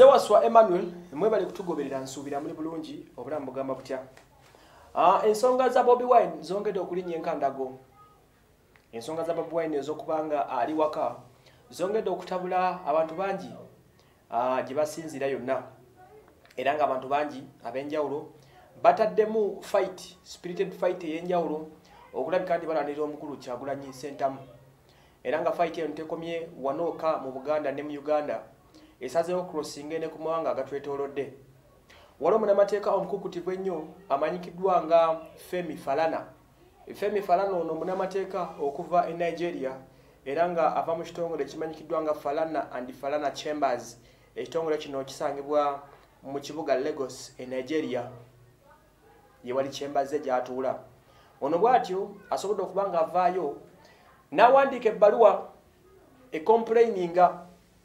Zewaswa Emmanuel mwebale kutugoberera nsuubira muri bulungi obulamu bugamba butya. Ensonga za Bobi Wine zongedde okulinnya enkandago. Ensonga za Bobi Wine ez'okubanga ali waka zongedde okutabula abantu bangi gye basinzira yonna. Era nga abantu bangi ab'enjawulo bataddemu fight, spirited fight ey'enjawulo okulabika nti balanira omukulu Kyagulanyi Ssentamu. Era nga fight eyo ntekomye wanooka mu Buganda ne mu Uganda. Esazeewo crossinga ne ku mawanga agatwetoolodde. Waliwo munnamateeka omukukutivu ennyo amanyikiddwa nga Femi Falana. Femi Falana ono munnamateeka okuva e Nigeria era nga ava mu kitongole kimanyikiddwa nga Falana and Falana Chambers. Ekitongole kino kisangibwa mu kibuga Lagos e Nigeria. Ye wali Chambers gy'atuula. Ono bw'atyo asobodde okuba nga avaayo n'awandiika ebbaluwa complaininga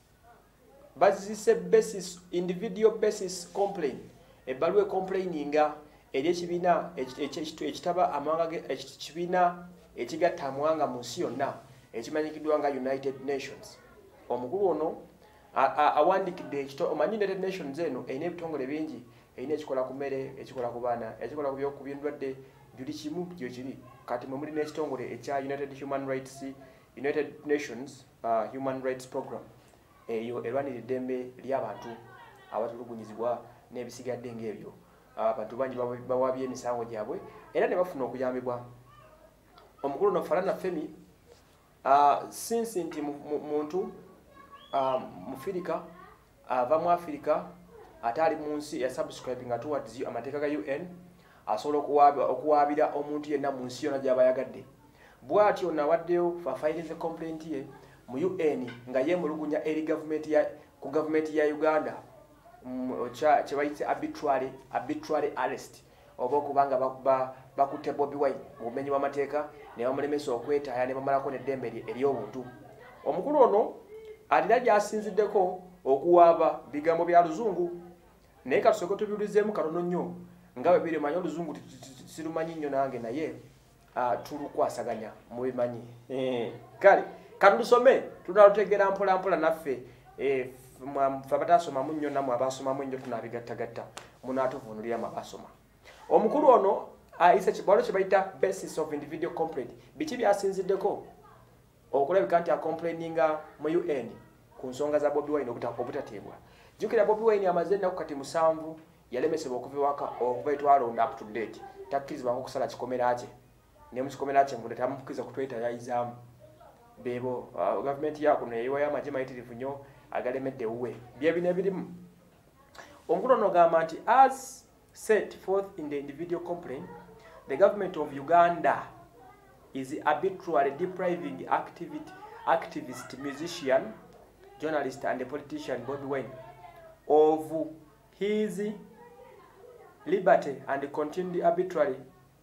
bazise basis individual basis complaint ebbaluwa complaininga eri ekibiina ekitaba amawanga ekibiina ekigatta amawanga mu nsi yonna ekimanyikiddwa nga United Nations. Omukulu ono awandikidde omanyi United Nations eno erina ebitongole bingi, erina ekikola ku mmere, ekikola ku baana, ekikola ku by'endwadde, buli kimu gye kiri. Kati mwe muli n'ekitongole ekya United Nations Human Rights Program. Eyo erwanira eddembe ly'abantu abatulugunyizibwa n'ebisigadde ng'ebyo. Abantu bangi bawabye emisango gyabwe era ne bafuna okuyambibwa. Omukulu no Falana Femi since nti muntu Mufirika ava mu Africa atali mu nsi ya subscribing towards amateeka ga UN asobola okuwaabira omuntu yenna mu nsi yonna gy'abayagadde. Bw'atyo nawaddeyo fafayirinze complaint ye mu UN nga yeemulugunya eri gavumenti ya Uganda kye bayise arbitrary arrest oba okubanga bakutte Bobi Wine mu bumenyi bw'amateeka ne bamulemesa okwetaaya ne bamalako n'eddembe ery'obuntu. Omukulu ono alina gy'asinziddeko okuwaaba bigambo bya Luzungu naye katusooke tubiwulizeemu katono nnyo nga bwe biri manyi Oluzungu sirumanyi nnyo nange naye tulukwasaganya mubimanyi. Kale katulusome tunalutegeera mpola mpola naffe abatasoma nnyo namwe abasomamu ennyo tunabigattagatta munaatuvunuliramu abasoma. Omukulu ono ayise kibalo kye bayita basis of individual complaint. Biki byasinziddeko okulabika nti acomplaininga mu UN ku nsonga za Bobi Wine obutateebwa. Jjukira Bobi Wine amaze ennaku kati 7 yalemesebwa okuva ewaka okuva etwalonda up to date. Takkirizibwanga okusala kikomera kye ne mu kikomera kye ngunde tamukkiriza kutwetayayizaamu. Bebo gavumenti yako neyiwa y'amagye mayitirivu nnyo agalemedde wuwe bye bino ebirimu. Omukulu ono gamba nti as set forth in the individual complaint, the government of Uganda is arbitrarily depriving activist, musician, journalist and politician Bobi Wine of his liberty and continue arbitrarily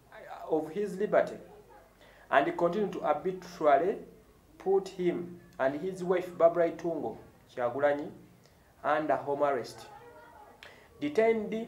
to arbitrarily put him and his wife Barbara Itungo Kyagulanyi under home arrest, detained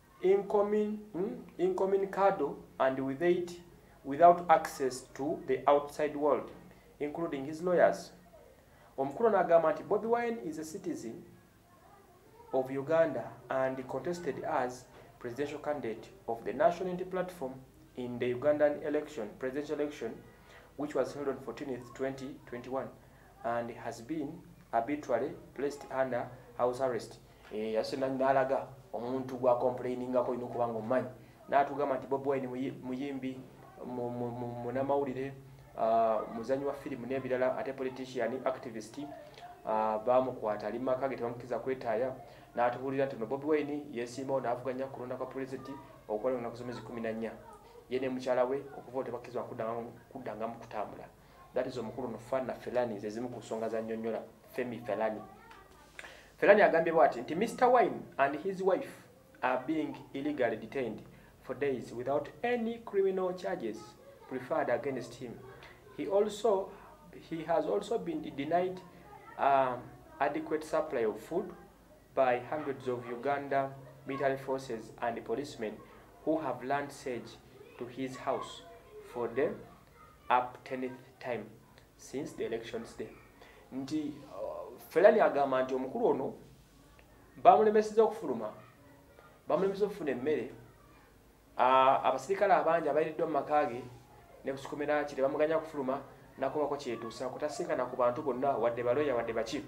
incommunicado and without access to the outside world, including his lawyers. Omukulu n'agamba nti Bobi Wine is a citizen of Uganda and contested as presidential candidate of the National Unity Platform in the Ugandan presidential election, which was held on 14th 2021, and has been arbitrarily placed under house arrest. Yasena n'alaga omuntu gwa complainingako ino kubanga omanyi n'atugamba nti Bobi Wine muyimbi munamawulire muzanyi wa firimu n'ebirala ate politician activist bamukwata ali maka ge tebamukkiriza kwetaaya n'atubuulira nti Bobi Wine yeesiimawo n'avuganya kulonda kwa pulezidenti okukola ennaku z'omwezi 14 ye ne mukyala we okuva tebakkirizibwa kuddangamu kutambula. That is omukulu no Falana Felani zezimu ku nsonga za nnyonnyola Femi Felani. Felani agambye bw'ati nti Mr. Wine and his wife are being illegally detained for days without any criminal charges preferred against him. He has also been denied adequate supply of food by hundreds of Uganda military forces and policemen who have land siege to his house for the up 10th time since the elections day. Nti Felani agamba nti omukulu ono bamulemeseza okufuluma bamulemeseza okufuna emmere abasirikale abangi abairiddwa mu maka ge ne kusikomera kiri bamuganya kufuluma nakubako kyetuusa kutasinkana ku bantu bonna wadde baloya wadde baki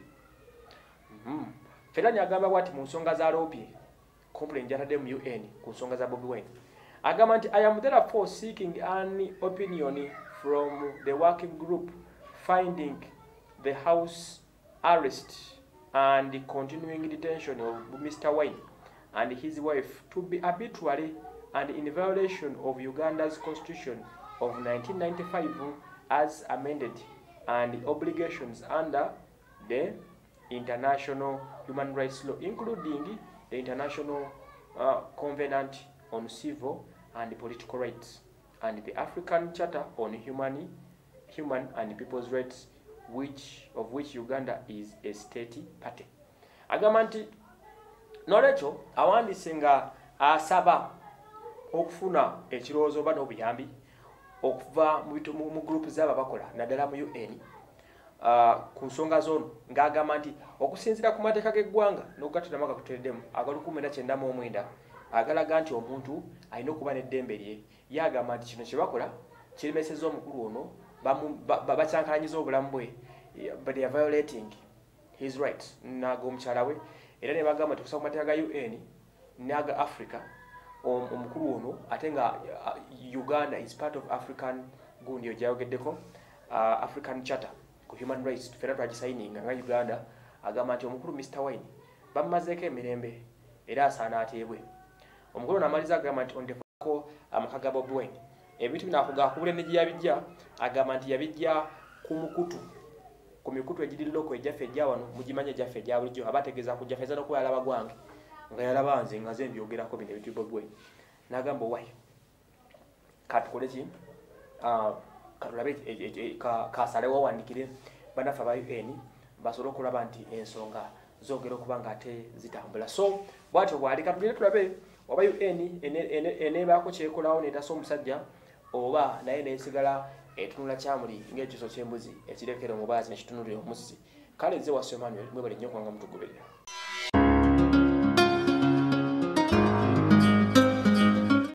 Ferani agamba bwati mu nsonga za loopye complaint jatadde mu UN ku nsonga za Bobi Wine agamba nti I am therefore seeking an opinion from the working group finding the house arrest and the continuing detention of Mr. Wine and his wife to be arbitrary and in violation of Uganda's constitution of 1995 as amended and the obligations under the international human rights law, including the International Covenant on Civil and Political Rights and the African Charter on Human and People's Rights, of which Uganda is a state party. Agamba nti nolwekyo awandiise nga asaba okufuna ekirowoozo oba n'obuyambi okuva mu group z'abo abakola naddala mu UN ku nsonga z'ono ng'agamba nti okusinziira ku mateeka g'eggwanga n'okugatulamu agakutereddemu aga1999 agalaga nti omuntu alina okuba n'eddembe lye ye agamba nti kino kye bakola kiremesezza omukulu ono bakyankalanyiza obulamu bwe but they are violating his rights n'ag'omukyala we era ne bagamba nti okusa ku mateeka ga UN n'aga Africa omukulu ono ate nga Uganda is part of African gundi ojayogeddeko African Charter ku human rights fera twagisaininga nga Uganda agamba nti omukulu Mr. Wine bamumazeeko emirembe era asaana ateebwe omukulu n'amaliza agamba nti ondefako amaka ga Bobi Wine ebintu bino akugakubule ne gyeyabijja agamba nti yabijja ku mikutu egiri loko ejjaffe ejja wano mugimanye ejjaffe ejja bulijjo abategeeza ku jjaffe ezana okuba yalaba gwange nga yalaba nze nga ze mbyogerako bino ebintu Bobi Wine n'agamba owaye katukole ki katulabe kasalewo wandikire bannaffe aba UN basobole okulaba nti ensonga zogera okuba nga ate zitambula so bwatyo bwali katugire tulabe oba UN eneebaako kyekolawo netasa omusajja oba naye neesigala etunula kyamuli ng'ekiso ky'embuzi ekirekera omubaazi nekitunulira omusisi kale nze Wasswa Emmanuel mwebale nnyo kubanga mutugoberera